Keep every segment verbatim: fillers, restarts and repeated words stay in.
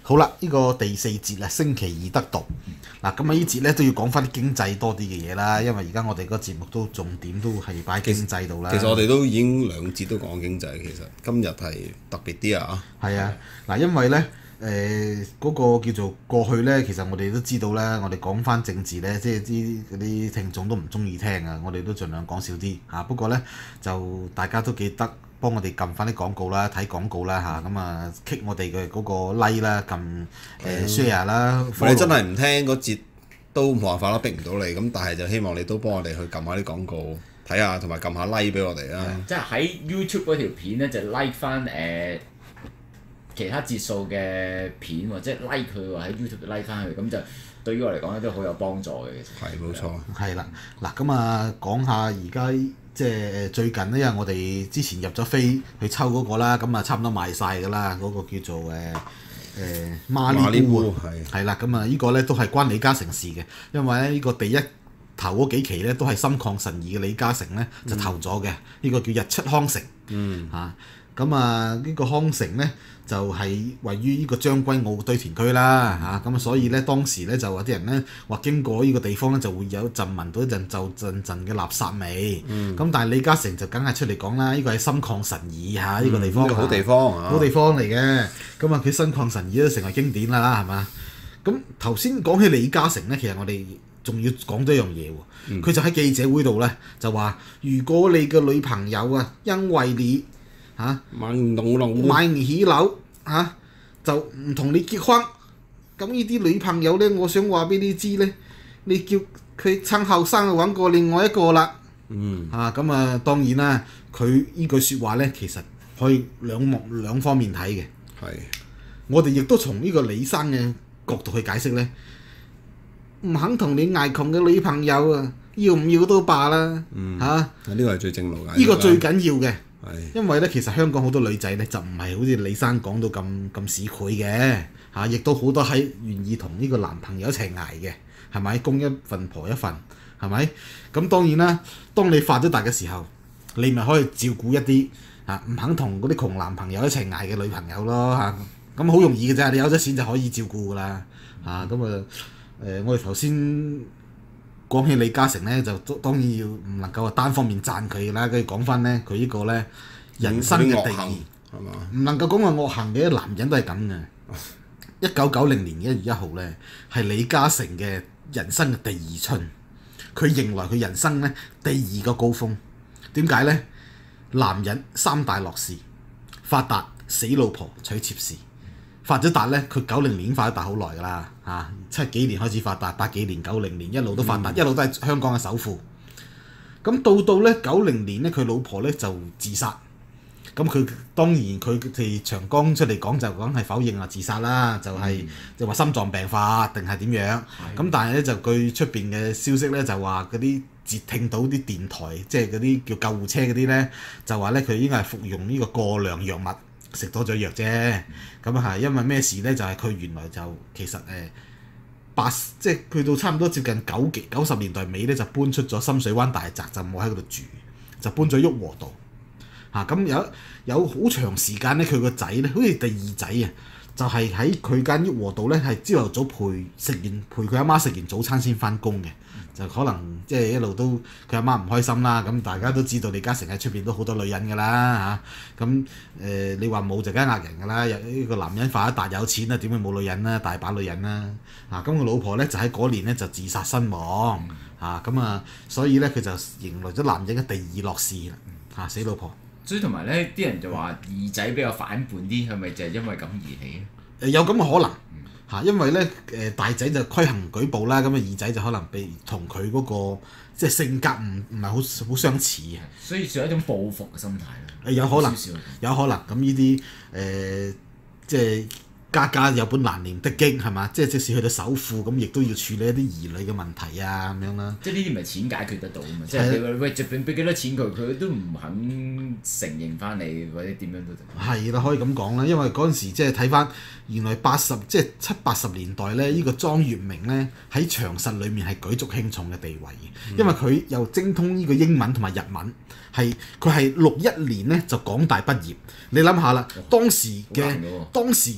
好啦，呢、這個第四節啊，星期二得讀嗱，咁啊呢節咧都要講翻啲經濟多啲嘅嘢啦，因為而家我哋個節目都重點都係擺經濟度啦。 其實我哋都已經兩節都講經濟，其實今日係特別啲啊。 係啊，嗱，因為咧誒嗰個叫做過去咧，其實我哋都知道啦，我哋講翻政治咧，即係啲嗰啲聽眾都唔中意聽啊，我哋都盡量講少啲嚇。不過咧就大家都記得幫我哋撳翻啲廣告啦，睇廣告啦嚇，咁啊 kick 我哋嘅嗰個 like 啦，撳誒 share 啦。 你真係唔聽嗰節都冇辦法啦，逼唔到你咁，但係就希望你都幫我哋去撳下啲廣告睇下，同埋撳下 like 俾我哋啦。 即係喺 YouTube 嗰條片咧，就 like 翻誒、呃、其他節數嘅片喎，即係 like 佢喎，喺 YouTube like 翻佢，咁就對於我嚟講咧都好有幫助嘅。其實係冇錯。 係啦，嗱咁啊講下而家即係最近呢，因為我哋之前入咗飛去抽嗰個啦，咁啊差唔多賣晒㗎啦，嗰、那個叫做誒。呃誒馬里烏係係啦，咁啊呢個咧都係關李嘉誠事嘅，因為咧呢個第一頭嗰幾期咧都係心曠神怡嘅李嘉誠咧就投咗嘅，呢、嗯、個叫日出康城， 嗯嚇咁啊呢、這個康城咧就係、是、位於呢個將軍澳堆填區啦，嚇咁啊所以咧當時咧就有啲人咧話經過呢個地方咧就會有陣聞到一陣就陣陣嘅垃圾味，咁、嗯、但係李嘉誠就梗係出嚟講啦，呢、這個係心曠神怡嚇，呢、這個地方、嗯這個、 好地方， 好地方嚟嘅，咁啊佢心曠神怡都成為經典啦，係嘛？咁頭先講起李嘉誠咧，其實我哋仲要講多一樣嘢喎，佢、嗯、就喺記者會度咧就話：如果你嘅女朋友啊，因為你嚇、啊、買唔買唔起樓嚇，就唔同你結婚。咁呢啲女朋友咧，我想話俾你知咧，你叫佢趁後生揾過另外一個啦。 嗯。 嚇咁啊，當然啦，佢呢句説話咧，其實可以兩目兩方面睇嘅。 係。我哋亦都從呢個李生嘅角度去解釋咧，唔肯同你捱窮嘅女朋友啊，要唔要都罷啦。嗯。嚇、啊。 呢個係最正路嘅。 呢個最緊要嘅。因為咧，其實香港好多女仔咧就唔係好似李生講到咁咁市儈嘅嚇，亦都好多係願意同呢個男朋友一齊捱嘅，係咪？公一份婆一份，係咪？咁當然啦，當你發咗達嘅時候，你咪可以照顧一啲嚇唔肯同嗰啲窮男朋友一齊捱嘅女朋友咯嚇，咁好容易嘅啫，你有咗錢就可以照顧噶啦嚇，咁啊誒，我哋頭先講起李嘉誠咧，就當然要唔能夠話單方面讚佢啦，跟住講翻咧，佢呢個咧人生嘅定義係嘛？唔能夠講話惡行嘅，男人都係咁嘅。一九九零年一月一號咧，係李嘉誠嘅人生嘅第二春，佢迎來佢人生咧第二個高峰。點解咧？男人三大樂事：發達、死老婆、娶妾侍。發咗達咧，佢九零年已經發咗達好耐㗎啦嚇，七幾年開始發達，八幾年、九零年一路都發達，嗯、一路都係香港嘅首富。咁到到咧九零年咧，佢老婆咧就自殺。咁佢當然佢哋長江出嚟講就講係否認話自殺啦，就係、是嗯、就話心臟病發定係點樣。咁的但係咧就據出邊嘅消息咧就話嗰啲接聽到啲電台，即係嗰啲叫救護車嗰啲咧，就話咧佢應該係服用呢個過量藥物。食多咗藥啫，咁啊係因為咩事咧？就係、是、佢原來就其實誒八即係去到差唔多接近九幾九十年代尾咧，就搬出咗深水灣大宅，就冇喺嗰度住，就搬咗旭龢道嚇。咁、啊、有有好長時間咧，佢個仔咧，好似第二仔啊，就係喺佢間旭龢道咧，係朝頭早陪食完陪佢阿媽食完早餐先翻工嘅。就可能即係一路都佢阿媽唔開心啦，咁大家都知道李嘉誠喺出邊都好多女人㗎啦嚇，咁、啊、誒、呃、你話冇就梗係呃人㗎啦，有呢個男人發一達有錢啦，點會冇女人啦？大把女人啦嚇，咁、啊、佢老婆咧就喺嗰年咧就自殺身亡嚇，咁啊所以咧佢就迎來咗男人嘅第二樂事啦嚇，死老婆。 所以同埋咧，啲人就話二仔比較反叛啲，係咪就係因為咁而起咧？ 誒有咁嘅可能。嚇，因為咧誒大仔就規行矩步啦，咁啊二仔就可能被同佢嗰個即係性格唔唔係好好相似嘅， 所以算係一種報復嘅心態啦。 誒有可能， 少少有可能咁呢啲誒即係家家有本難念的經係嘛？即係即使去到首富咁，亦都要處理一啲兒女嘅問題啊咁樣啦。 即係呢啲唔係錢解決得到啊嘛！即係你話喂，隨便俾幾多錢佢，佢都唔肯承認翻你，或者點樣都得。係啦，可以咁講啦，因為嗰陣時即係睇翻原來八十即係七八十年代咧，呢、呢個莊月明咧喺長實裏面係舉足輕重嘅地位嘅，嗯、因為佢又精通呢個英文同埋日文，係佢係六一年咧就港大畢業。你諗下啦，當時嘅當時嘅中學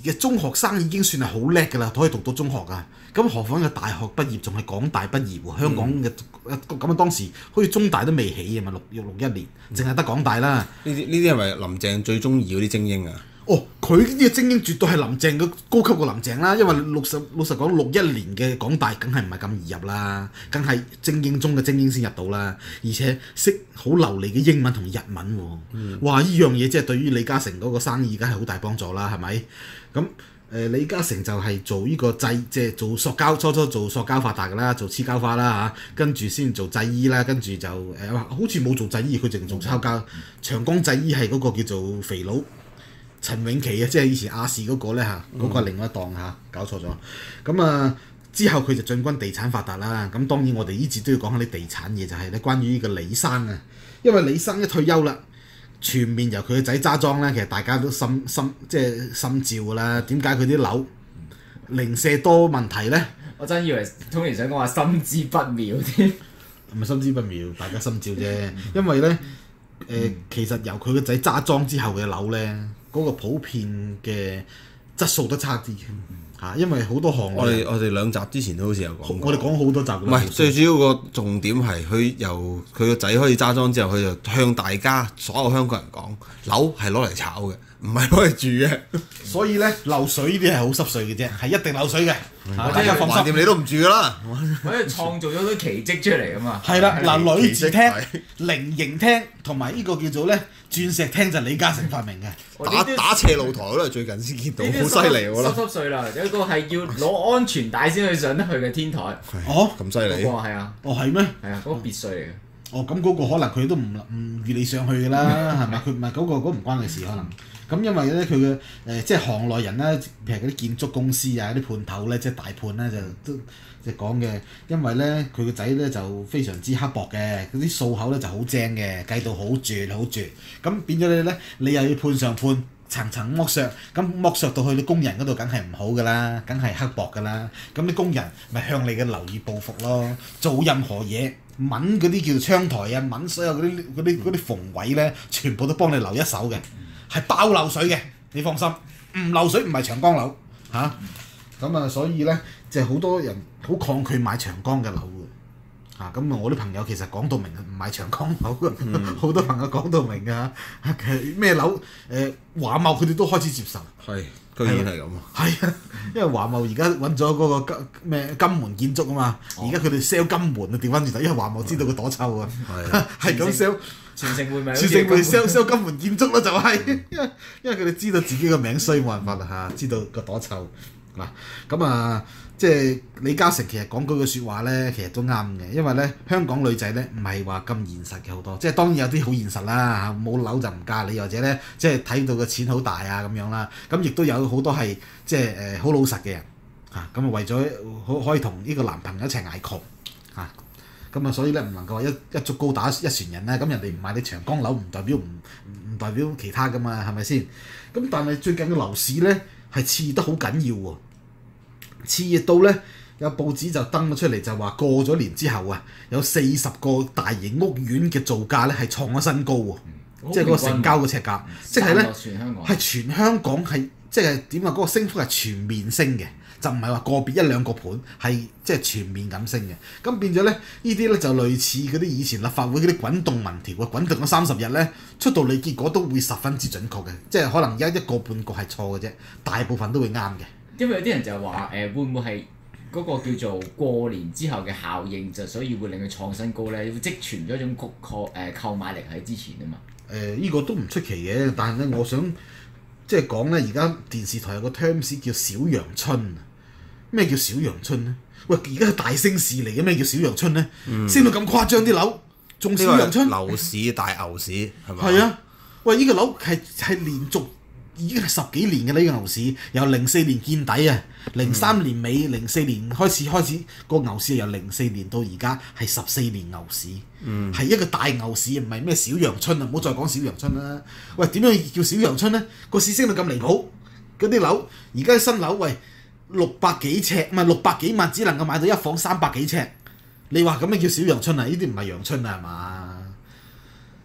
學生已經算係好叻㗎啦，可以讀到中學㗎。咁何況嘅大學畢業仲係港大畢業喎？香港嘅咁啊當時好似中大都未起啊嘛，六六一年，淨係得港大啦。 呢啲呢啲係咪林鄭最中意嗰啲精英啊？ 哦，佢呢個精英絕對係林鄭嘅高級過林鄭啦，因為六十老實講，六一年嘅港大梗係唔係咁易入啦，梗係精英中嘅精英先入到啦，而且識好流利嘅英文同日文喎。嗯、哇！呢樣嘢即係對於李嘉誠嗰個生意梗係好大幫助啦，係咪？咁誒、呃，李嘉誠就係做呢個製，即係做塑膠，初初做塑膠發達㗎啦，做黐膠花啦嚇，跟住先做製衣啦，跟住就誒、呃、好似冇做製衣，佢淨做抄膠。長江製衣係嗰個叫做肥佬。陳永琪啊，即係以前亞視嗰個咧嚇，嗰、嗰個係另外一檔嚇，搞錯咗。咁啊之後佢就進軍地產發達啦。咁當然我哋呢節都要講下啲地產嘢，就係咧關於呢個李生啊。因為李生一退休啦，全面由佢個仔揸莊咧，其實大家都心心即係心照㗎啦。點解佢啲樓零舍多問題咧？ 我真以為 Tony 想講話心知不妙添， 唔係心知不妙，大家心照啫。因為咧誒、呃，其實由佢個仔揸莊之後嘅樓咧。嗰個普遍嘅質素都差啲嚇，因為好多行我哋我哋兩集之前都好似有講過， 我哋講好多集。 唔係最主要個重點係佢由佢個仔開始揸莊之後，佢就向大家所有香港人講，樓係攞嚟炒嘅，唔係攞嚟住嘅。 所以咧漏水呢啲係好濕碎嘅啫，係一定漏水嘅。 大家放心，你都唔住㗎啦。 我哋創造咗啲奇蹟出嚟㗎嘛。 係啦，嗱，女字廳、菱形廳同埋呢個叫做咧鑽石廳就係李嘉誠發明嘅。 打打斜露台都係最近先見到，好犀利喎！ 濕濕碎啦，有一個係要攞安全帶先去上得去嘅天台。 哦， 咁犀利。 嗰個係啊。 哦，係咩？ 係啊，嗰個別墅嚟嘅。 哦，咁嗰個可能佢都唔唔預你上去㗎啦，係咪？佢唔係嗰個嗰唔關佢事可能。咁因為咧佢嘅誒即係行內人咧，譬如嗰啲建築公司啊、啲判頭咧，即係大判咧就都即係講嘅。因為咧佢個仔咧就非常之刻薄嘅，嗰啲數口咧就好精嘅，計到好絕好絕。咁變咗你咧，你又要判上判，層層剝削，咁剝削到去你工人嗰度，梗係唔好㗎啦，梗係刻薄㗎啦。咁啲工人咪向你嘅樓宇報復咯，做任何嘢。揾嗰啲叫做窗台啊，揾所有嗰啲嗰啲嗰啲縫位咧，全部都幫你留一手嘅，係爆漏水嘅，你放心，唔漏水唔係長江樓嚇。咁啊，所以咧就係、是、好多人好抗拒買長江嘅樓嘅嚇。咁啊，我啲朋友其實講到明唔買長江樓嘅，好、嗯、多朋友講到明㗎嚇。其實咩樓誒華懋佢哋都開始接受。係。 居然係咁啊！ 係啊，因為華懋而家揾咗嗰個金咩金門建築啊嘛，而家佢哋 sell 金門啊，調翻轉頭，因為華懋知道佢躲臭啊，係咁 sell 全城會咪？ 全城會 sell sell 金門建築咯，就係、是、因為因為佢哋知道自己個名衰冇辦法啦嚇，知道個躲臭嗱咁啊，即係李嘉誠其實講嗰句説話咧，其實都啱嘅，因為咧香港女仔咧唔係話咁現實嘅好多，即係當然有啲好現實啦嚇，冇樓就唔嫁你，或者咧即係睇到個錢好大啊咁樣啦，咁亦都有好多係即係誒好老實嘅人嚇，咁啊為咗可可以同呢個男朋友一齊捱窮嚇，咁啊所以咧唔能夠話一一竹篙打一船人啦，咁人哋唔買你長江樓唔代表唔唔代表其他噶嘛，係咪先？咁但係最近嘅樓市咧係熾熱得好緊要喎。熾熱到咧，有報紙就登咗出嚟，就話過咗年之後啊，有四十個大型屋苑嘅造價咧係創咗新高喎，嗯、即係嗰個成交嘅尺價，嗯、即係咧係全香港係即係點啊？嗰、嗰個升幅係全面升嘅，就唔係話個別一兩個盤，係即係全面咁升嘅。咁變咗咧，呢啲咧就類似嗰啲以前立法會嗰啲滾動民調啊，滾動咗三十日咧，出到嚟結果都會十分之準確嘅，即係可能而家一個半個係錯嘅啫，大部分都會啱嘅。 因為有啲人就話誒、呃、會唔會係嗰個叫做過年之後嘅效應，就所以會令佢創新高咧，會積存咗一種購購誒購買力喺之前啊嘛。 誒呢、呃呢個都唔出奇嘅，但係咧我想即係講咧，而家電視台有個 terms 叫小陽春。咩叫小陽春咧？喂，而家係大升市嚟嘅，咩叫小陽春咧？嗯、升到咁誇張啲樓，仲小陽春？ 樓市大牛市係咪？ 係啊，喂，呢、呢個樓係係連續。已經係十幾年嘅呢個牛市，由零四年見底啊，零三年尾、零四年開始開始個牛市，由零四年到而家係十四年牛市，係、嗯、一個大牛市，唔係咩小陽春啊！唔好再講小陽春啦。喂，點樣叫小陽春咧？個市升到咁離譜，嗰啲樓而家新樓喂六百幾尺，唔係六百幾萬，只能夠買到一房三百幾尺。你話咁樣叫小陽春啊？呢啲唔係陽春啊，係嘛？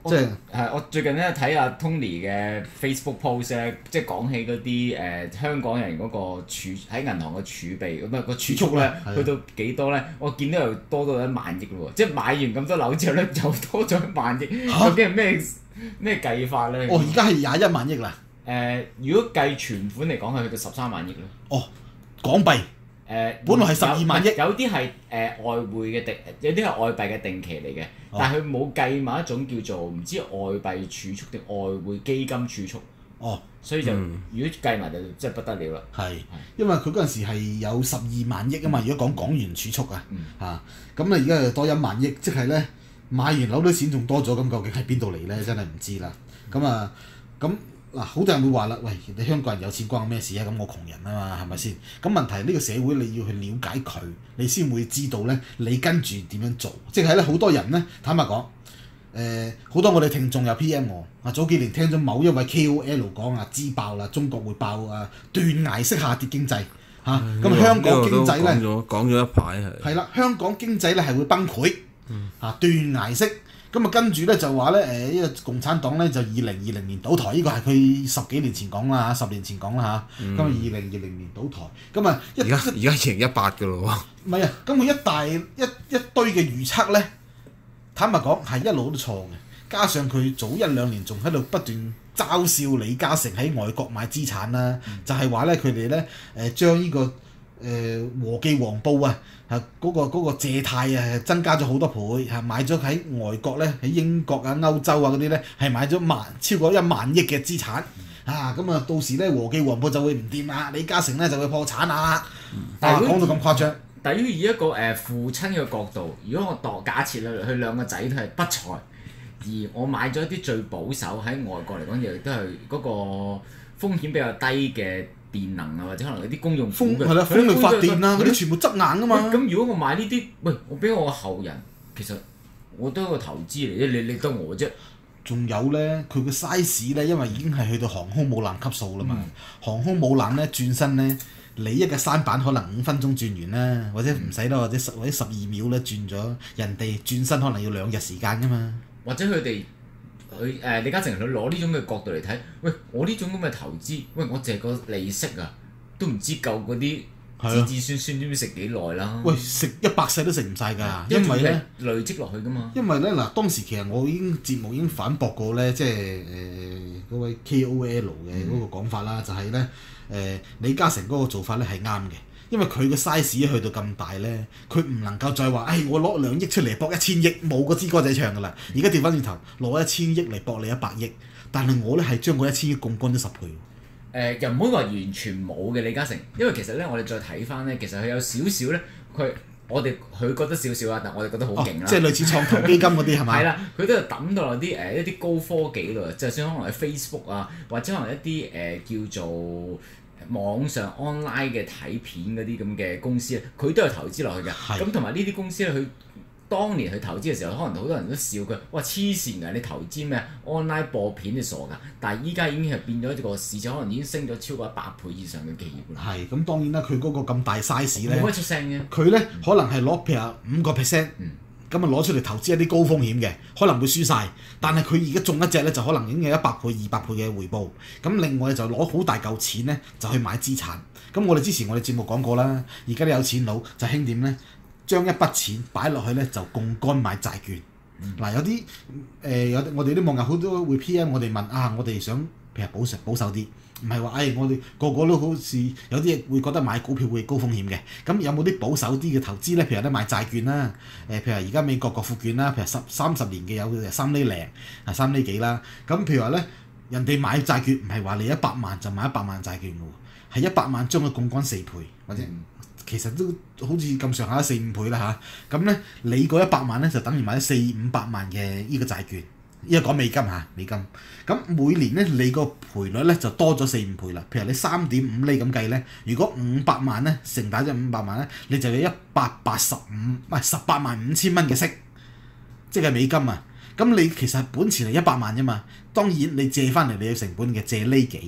即係係我最近咧睇阿 Tony 嘅 Facebook post 咧，即係講起嗰啲誒香港人嗰個儲喺銀行嘅儲備，咁啊個儲蓄咧去到幾多咧？我見到又多到一萬億咯喎！即係買完咁多樓之後咧，又多咗一萬億，究竟係咩咩計法咧？ 哦，而家係廿一萬億啦。 誒、呃，如果計存款嚟講，係去到十三萬億咯。 哦，港幣。誒、呃，本來係十二萬億。 有啲係誒外匯嘅定，有啲係外幣嘅定期嚟嘅，哦、但係佢冇計埋一種叫做唔知外幣儲蓄定外匯基金儲蓄。哦，所以就、嗯、如果計埋就真係不得了啦。係， 因為佢嗰陣時係有十二萬億啊嘛，如果講港元儲蓄、嗯、啊，嚇，咁咧而家又多一萬億，即係咧買完樓啲錢仲多咗，咁究竟喺邊度嚟咧？真係唔知啦。咁啊，咁。嗱，好多人會話啦，喂，你香港人有錢關我咩事啊？咁我窮人啊嘛，係咪先？咁問題呢、呢個社會你要去了解佢，你先會知道咧，你跟住點樣做。即係咧，好多人咧，坦白講，誒、呃，好多我哋聽眾有 P M 我，啊，早幾年聽咗某一位 K O L 講啊，支爆啦，中國會爆啊，斷崖式下跌經濟嚇。咁、啊嗯、香港經濟咧， 講咗講咗一排係。 係啦，香港經濟咧係會崩潰，嚇斷崖式。咁啊，跟住咧就話咧，誒呢個共產黨咧就二零二零年倒台，呢個係佢十幾年前講啦嚇，十年前講啦嚇。咁啊，二零二零年倒台，咁啊一而家而家二零一八嘅咯喎。 唔係啊，咁佢一大一一堆嘅預測咧，坦白講係一路都錯嘅。加上佢早一兩年仲喺度不斷嘲笑李嘉誠喺外國買資產啦，嗯、就係話咧佢哋咧誒將呢、呢個。誒、呃、和記黃埔啊，係、那、嗰個嗰、那個借貸啊，增加咗好多倍，係買咗喺外國咧，喺英國啊、歐洲啊嗰啲咧，係買咗萬超過一萬億嘅資產，啊咁啊到時咧和記黃埔就會唔掂啦，李嘉誠咧就會破產啦。但係講到咁誇張， 但係以一個誒、呃、父親嘅角度，如果我度假設咧，佢兩個仔都係不才，而我買咗一啲最保守喺外國嚟講，亦都係嗰個風險比較低嘅。電能啊，或者可能有啲公用風係啦，風力發電啊，嗰啲全部側硬噶嘛。 咁如果我買呢啲，喂，我俾我個後人，其實我都係個投資嚟啫，你你得我啫。 仲有咧，佢個 size 咧，因為已經係去到航空母艦級數啦嘛。嗯、航空母艦咧轉身咧，你一個舢板可能五分鐘轉完啦，或者唔使啦，或者十或者十二秒咧轉咗，人哋轉身可能要兩日時間噶嘛。 或者佢哋。佢誒李嘉誠佢攞呢種嘅角度嚟睇，喂，我呢種咁嘅投資，喂，我淨係個利息啊，都唔知夠嗰啲子子孫孫點樣食幾耐啦。 喂，食一百世都食唔晒㗎，因為咧累積落去㗎嘛。 因為咧嗱，當時其實我已經節目已經反駁過咧，即係誒嗰位 K O L 嘅嗰個講法啦，嗯、就係咧誒李嘉誠嗰個做法咧係啱嘅。因為佢個 size 去到咁大咧，佢唔能夠再話，誒、哎、我攞兩億出嚟搏一千億，冇個支歌仔唱㗎啦。而家調翻轉頭，攞一千億嚟搏你一百億，但係我咧係將嗰一千億槓桿咗十倍。誒、 呃、又唔可以話完全冇嘅李嘉誠，因為其實咧我哋再睇翻咧，其實佢有少少咧，佢我哋佢覺得少少啊，但我哋覺得好勁啦。 即係類似創投基金嗰啲係咪？ 係啦，佢都係抌到落啲誒一啲高科技度，就算可能喺 Facebook 啊，或者可能一啲誒、呃、叫做。網上 online 嘅睇片嗰啲咁嘅公司咧，佢都有投資落去嘅。咁同埋呢啲公司咧，佢當年去投資嘅時候，可能好多人都笑佢，哇黐線㗎！你投資咩 online 播片你傻㗎？但係依家已經係變咗一個市場，可能已經升咗超過一百倍以上嘅企業啦。係， 咁當然啦，佢嗰個咁大 size 咧， 冇乜出聲嘅。 佢咧可能係攞譬如五個 percent。咁啊攞出嚟投資一啲高風險嘅，可能會輸晒。但係佢而家中一隻咧，就可能已經有一百倍、二百倍嘅回報。咁另外就攞好大嚿錢咧，就去買資產。咁我哋之前我哋節目講過啦，而家啲有錢佬就興點咧，將一筆錢擺落去咧，就槓桿買債券。嗱、嗯、有啲誒、呃、有我哋啲網友好多會 P M 我哋問啊，我哋想譬如保守保守啲。唔係話，誒我哋個個都好似有啲會覺得買股票會高風險嘅，咁有冇啲保守啲嘅投資咧？譬如有得買債券啦，誒譬如而家美國國庫券啦，譬如十三十年嘅有三厘零啊三厘幾啦，咁譬如話咧，人哋買債券唔係話你一百萬就買一百萬債券嘅喎，係一百萬將佢槓桿四倍或者、嗯、其實都好似咁上下四五倍啦嚇，咁咧你嗰一百萬咧就等於買咗四五百萬嘅依個債券。依家講美金嚇，美金咁每年咧，你個賠率咧就多咗四五倍啦。譬如你三點五厘咁計咧，如果五百萬咧乘打咗五百萬咧，你就有一百八十五唔係十八萬五千蚊嘅息，即係美金啊！咁你其實本錢係一百萬啫嘛，當然你借翻嚟你嘅成本嘅借厘幾，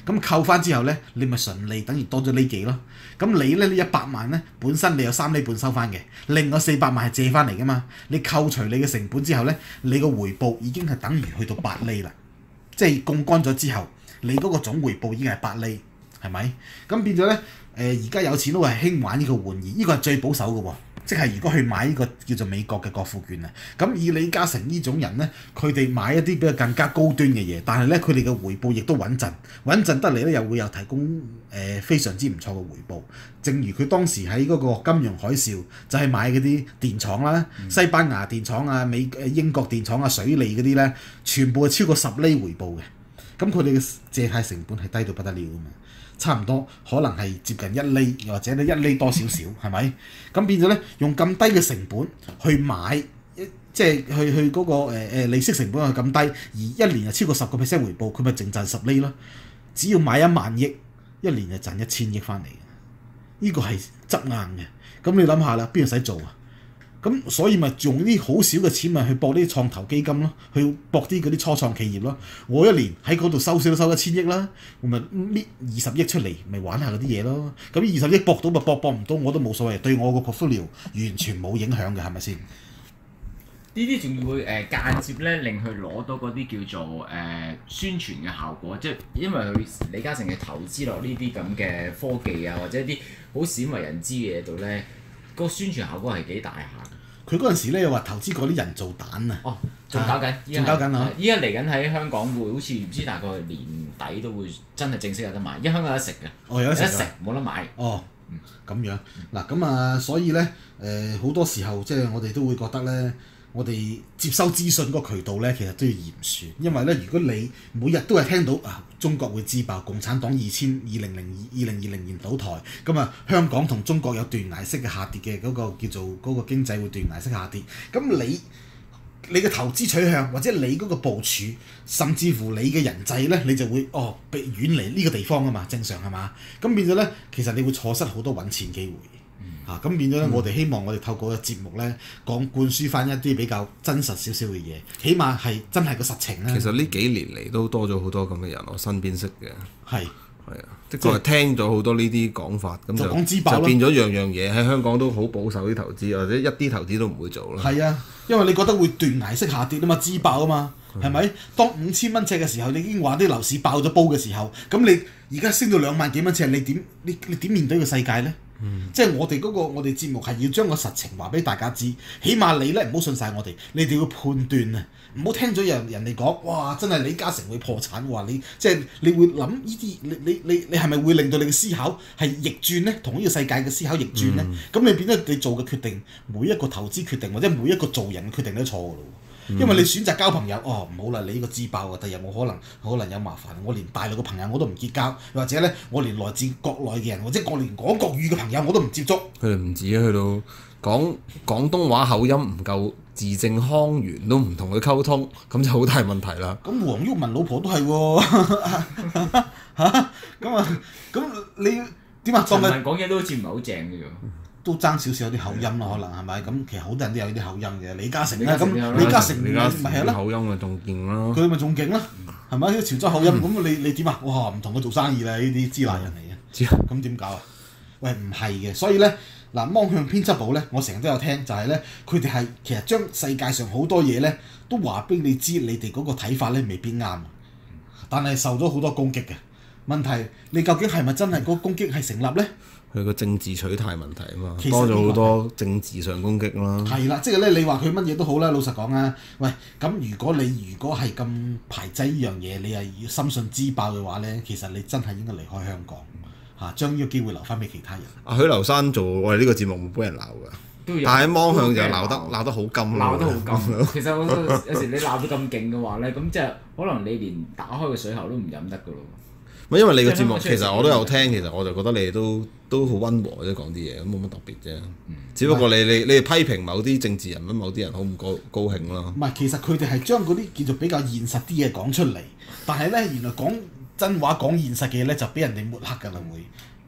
咁扣翻之後咧，你咪純利等於多咗呢幾咯。咁你咧呢一百萬咧，本身你有三厘半收翻嘅，另外四百萬係借翻嚟噶嘛。你扣除你嘅成本之後咧，你個回報已經係等於去到八厘啦。即係槓桿咗之後，你嗰個總回報已經係八厘，係咪？咁變咗咧，誒而家有錢都係興玩呢個玩意，呢、呢個係最保守嘅喎。即係如果去買呢個叫做美國嘅國庫券啊，咁以李嘉誠呢種人咧，佢哋買一啲比較更加高端嘅嘢，但係咧佢哋嘅回報亦都穩陣，穩陣得嚟咧又會有提供誒、呃、非常之唔錯嘅回報。正如佢當時喺嗰個金融海嘯，就係、是、買嗰啲電廠啦，嗯、西班牙電廠啊、美誒英國電廠啊、水利嗰啲咧，全部係超過十厘回報嘅。咁佢哋嘅借貸成本係低到不得了㗎嘛。差唔多可能係接近一厘，又或者咧一厘多少少，係咪？咁變咗咧，用咁低嘅成本去買，即係去去嗰、那個誒誒、呃、利息成本係咁低，而一年又超過十個 percent 回報，佢咪淨賺十厘咯？只要買一萬億，一年就賺一千億翻嚟嘅，呢、這個係執硬嘅。咁你諗下啦，邊度使做啊？咁所以咪用啲好少嘅錢咪去搏啲創投基金咯，去搏啲嗰啲初創企業咯。我一年喺嗰度收少都收一千億啦，我咪搣二十億出嚟，咪玩下嗰啲嘢咯。咁二十億搏到咪搏，搏唔到我都冇所謂，對我個 portfolio 完全冇影響嘅，係咪先？ 呢啲仲會誒、呃、間接咧令佢攞到嗰啲叫做誒、呃、宣傳嘅效果，即係因為佢李嘉誠嘅投資落呢啲咁嘅科技啊，或者一啲好鮮為人知嘅嘢度咧，個宣傳效果係幾大下。 佢嗰陣時咧又話投資過啲人造蛋啊！ 哦，仲搞緊， 仲搞緊啊！ 依家嚟緊喺香港會好似唔知大概年底都會真係正式有得賣，因為香港有得食嘅。 哦，有得食， 冇得買。 哦，咁樣嗱，咁啊，所以咧誒好多時候即係我哋都會覺得咧，我哋接收資訊嗰個渠道咧，其實都要嚴選，因為咧，如果你每日都係聽到啊中國會自爆，共產黨二千二零零二二零二零年倒台，咁啊香港同中國有斷崖式嘅下跌嘅嗰個叫做嗰個經濟會斷崖式下跌，咁你你嘅投資取向或者你嗰個部署，甚至乎你嘅人際咧，你就會哦被遠離呢個地方啊嘛，正常係嘛？咁變咗咧，其實你會錯失好多揾錢機會。嚇咁、啊、變咗咧，嗯、我哋希望我哋透過個節目咧，講灌輸翻一啲比較真實少少嘅嘢，起碼係真係個實情啦。 其實呢幾年嚟都多咗好多咁嘅人，我身邊識嘅。係係啊，的確係聽咗好多呢啲講法，咁就就，就變咗樣樣嘢喺香港都好保守啲投資，或者一啲投資都唔會做啦。 係啊，因為你覺得會斷崖式下跌啊嘛，支爆啊嘛，係咪、嗯？當五千蚊尺嘅時候，你已經話啲樓市爆咗煲嘅時候，咁你而家升到兩萬幾蚊尺，你點你你點面對個世界咧？嗯、即係我哋嗰、嗰個我哋節目係要將個實情話俾大家知，起碼你咧唔好信晒我哋，你哋要判斷啊，唔好聽咗人人哋講，哇真係李嘉誠會破產，話你即係你會諗呢啲，你你你你係咪會令到你嘅思考係逆轉咧？同呢個世界嘅思考逆轉咧？咁、嗯、你變咗你做嘅決定，每一個投資決定或者每一個做人嘅決定都錯㗎咯。因為你選擇交朋友，哦唔好啦，你呢個支爆啊，第日我可能可能有麻煩，我連大陸嘅朋友我都唔結交，或者咧我連來自國內嘅人，或者我連講國語嘅朋友我都唔接觸。 佢哋唔止啊，去到講廣東話口音唔夠字正腔圓都唔同佢溝通，咁就好大問題啦。 咁黃毓民老婆都係喎，嚇咁啊，咁你點啊？ 陳文講嘢都好似唔係好正嘅喎。 都爭少少有啲口音咯，可能係咪？咁其實好多人都有啲口音嘅。李嘉誠咧，咁李嘉誠咪係咯， 口音咪仲勁咯。 佢咪仲勁咯，係咪？啲潮州口音咁、嗯、你你點啊？哇！唔同佢做生意啦，呢啲支那人嚟嘅。咁點搞啊？喂，唔係嘅，所以咧嗱，芒向編輯部咧，我成日都有聽，就係咧，佢哋係其實將世界上好多嘢咧，都話俾你知，你哋嗰個睇法咧未必啱，但係受咗好多攻擊嘅問題。你究竟係咪真係嗰個攻擊係成立咧？ 佢個政治取態問題啊嘛，多咗好多政治上攻擊啦。 係啦，即係咧，你話佢乜嘢都好啦，老實講啊，喂，咁如果你如果係咁排擠呢樣嘢，你係要深信支爆嘅話咧，其實你真係應該離開香港嚇，將呢個機會留翻俾其他人。 阿許留山做我哋呢個節目冇俾人鬧㗎，但係喺芒向就鬧得鬧得好金鬧得好金。其實我有時你鬧到咁勁嘅話咧，咁即係可能你連打開個水喉都唔飲得㗎咯。 唔係因為你個節目其實我都有聽，其實我就覺得你哋都都好溫和啫，講啲嘢咁冇乜特別啫。嗯、只不過你你你哋批評某啲政治人物、某啲人好唔高高興咯。 唔係，其實佢哋係將嗰啲叫做比較現實啲嘢講出嚟，但係咧原來講真話、講現實嘅嘢咧就俾人哋抹黑㗎啦會。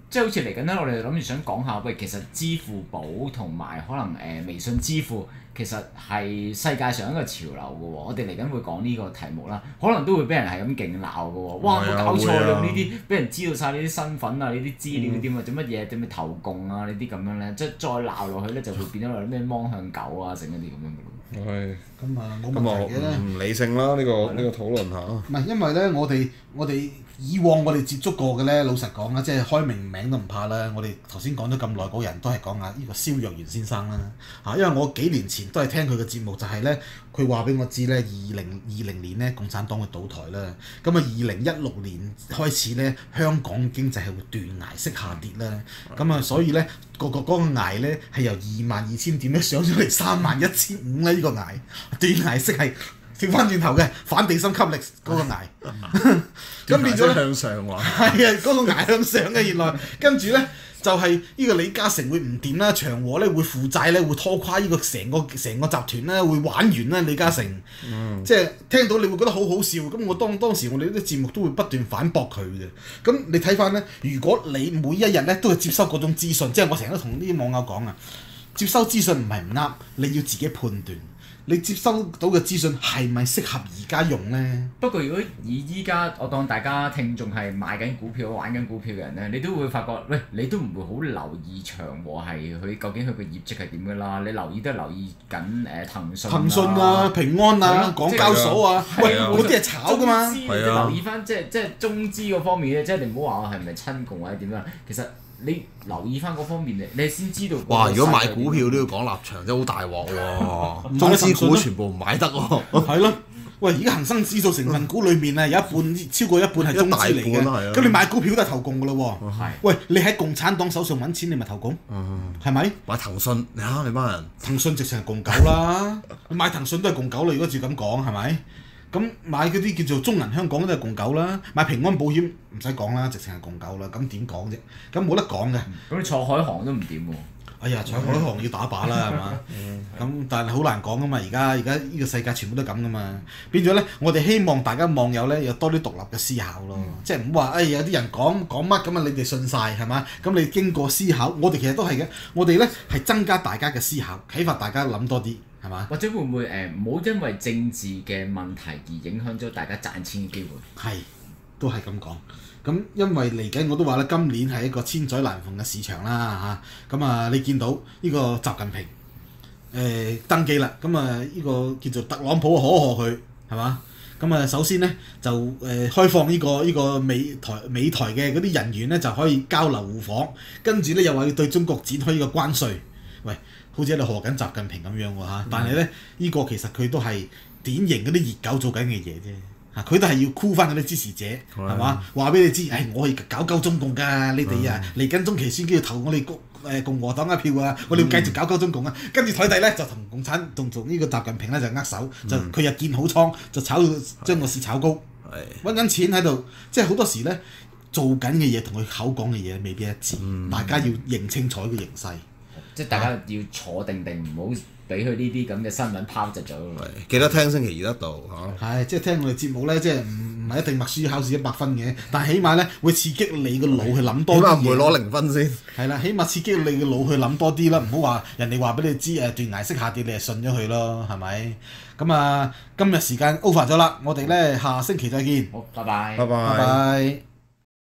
即係好似嚟緊咧，我哋諗住想講下，喂，其實支付寶同埋可能誒、呃、微信支付其實係世界上一個潮流嘅喎。我哋嚟緊會講呢個題目啦，可能都會俾人係咁勁鬧嘅喎。哇！冇搞錯，你用呢啲俾人知道晒呢啲身份啊、呢啲資料啲嘛，做乜嘢？做咩投共啊？呢啲咁樣咧，即係再鬧落去咧，就會變咗咩芒向狗啊，成嗰啲咁樣嘅咯。 係。 咁啊，冇問題嘅。 唔理性啦，呢、呢個呢個討論下。 唔係因為咧，我哋我哋。以往我哋接觸過嘅咧，老實講啦，即係開明名都唔怕啦。我哋頭先講咗咁耐，嗰人都係講下呢個蕭若元先生啦嚇，因為我幾年前都係聽佢嘅節目，就係咧佢話俾我知咧，二零二零年咧共產黨會倒台啦。咁啊，二零一六年開始咧，香港經濟係會斷崖式下跌啦。咁啊，所以咧個個嗰個崖咧係由二萬二千點咧上咗嚟三萬一千五咧，呢個崖斷崖式係。調翻轉頭嘅反地心吸力嗰個崖，咁變咗向上喎。 係啊，嗰個崖向上嘅原來，跟住咧就係呢個李嘉誠會唔掂啦，長和咧會負債咧會拖垮呢個成個成個集團咧會玩完啦，李嘉誠，嗯、即係聽到你會覺得好好笑。咁我當當時我哋啲節目都會不斷反駁佢嘅。咁你睇翻咧，如果你每一日咧都係接收嗰種資訊，即係我成日都同啲網友講啊，接收資訊唔係唔啱，你要自己判斷。你接收到嘅資訊係咪適合而家用呢？ 不過如果以依家我當大家聽眾係買緊股票、玩緊股票嘅人咧，你都會發覺，喂，你都唔會好留意長和係佢究竟佢嘅業績係點㗎啦？你留意都係留意緊誒騰訊、 騰訊啊、平安啊、港交所啊，喂，嗰啲係炒㗎嘛。 你留意翻即係即係中資嗰方面咧，即係你唔好話我係咪親共或者點樣，其實。你留意翻嗰方面，你你先知道。 哇！如果買股票都要講立場，真係好大鑊喎！中資股全部唔買得喎。 係咯，喂！而家恒生指數成分股裏面啊，有一半超過一半係中資嚟嘅。咁你買股票都係投共㗎咯喎。係。喂！你喺共產黨手上揾錢，你咪投共？嗯。係咪？ 買騰訊啊！你班人。 騰訊直情係共九啦，買騰訊都係共九啦。如果照咁講，係咪？咁買嗰啲叫做中銀香港都係共九啦，買平安保險唔使講啦，直情係共九啦，咁點講啫？咁冇得講嘅。 咁你坐海航都唔掂喎。 哎呀，坐海航要打靶啦，係嘛？咁但係好難講噶嘛，而家而家呢個世界全部都咁噶嘛，變咗咧，我哋希望大家網友咧有多啲獨立嘅思考咯，嗯、即係唔好話，哎有啲人講講乜咁啊，你哋信晒係嘛？咁你經過思考，我哋其實都係嘅，我哋咧係增加大家嘅思考，啟發大家諗多啲。係嘛？ 或者會唔會誒唔好因為政治嘅問題而影響咗大家賺錢嘅機會？ 係，都係咁講。咁因為嚟緊我都話啦，今年係一個千載難逢嘅市場啦嚇。咁啊，你見到呢個習近平誒、呃、登基啦，咁啊呢個叫做特朗普可賀佢係嘛？咁啊首先咧就誒、呃、開放呢、這個呢、這個美台美台嘅嗰啲人員咧就可以交流互訪，跟住咧又話要對中國展開呢個關稅。喂，好似喺度賀緊習近平咁樣喎嚇，但係咧呢、這個其實佢都係典型嗰啲熱狗做緊嘅嘢啫嚇，佢都係要箍翻嗰啲支持者係嘛？話俾你知，誒、哎、我係搞鳩中共㗎，你哋啊嚟緊中期選舉要投我哋共誒共和黨一票啊，我哋要繼續搞鳩中共啊，跟住台底咧就同共產同同呢個習近平咧就握手，就佢又建好倉，就炒到將個市炒高，揾緊錢喺度，即係好多時咧做緊嘅嘢同佢口講嘅嘢未必一致，嗯、大家要認清楚個形勢。 即係大家要坐定定，唔好俾佢呢啲咁嘅新聞拋擲咗。 記得聽星期二得到嚇。 係，即係聽我哋節目咧，即係唔唔係一定默書考試一百分嘅，但係起碼咧會刺激你個腦去諗多啲嘢。起碼唔會攞零分先。 係啦，起碼刺激你個腦去諗多啲啦，唔好話人哋話俾你知誒斷崖式下跌，你係信咗佢咯，係咪？咁啊，今日時間 over 咗啦，我哋咧下星期再見。 好，拜拜。 拜拜。 拜拜。